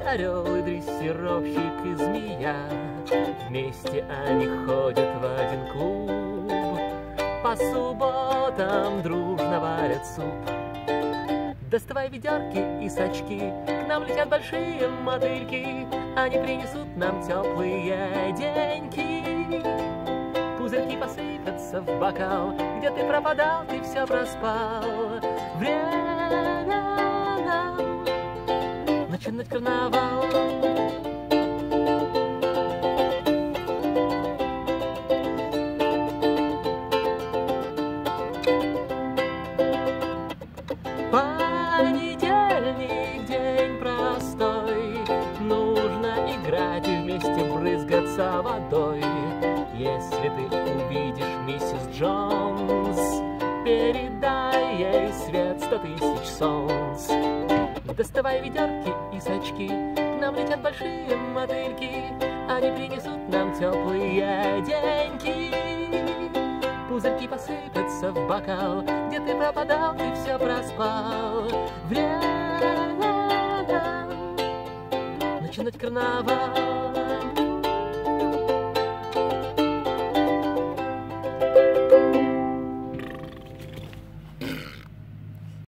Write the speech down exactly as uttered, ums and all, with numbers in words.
орел и дрессировщик и змея. Вместе они ходят в один клуб, по субботам дружно варят суп. Доставай ведерки и сачки, к нам летят большие мотыльки, они принесут нам теплые деньки. Пузырьки посыпятся в бокал, где ты пропадал, ты все проспал. Время нам начинать карнавал. Понедельник, день простой, нужно играть и вместе брызгаться водой. Если ты увидишь миссис Джонс, передай ей свет сто тысяч солнц. Доставай ведерки и сачки, к нам летят большие мотыльки, они принесут нам теплые деньги. Пузырьки посыпятся в бокал, где ты пропадал, ты все проспал. Время нам начинать карнавал.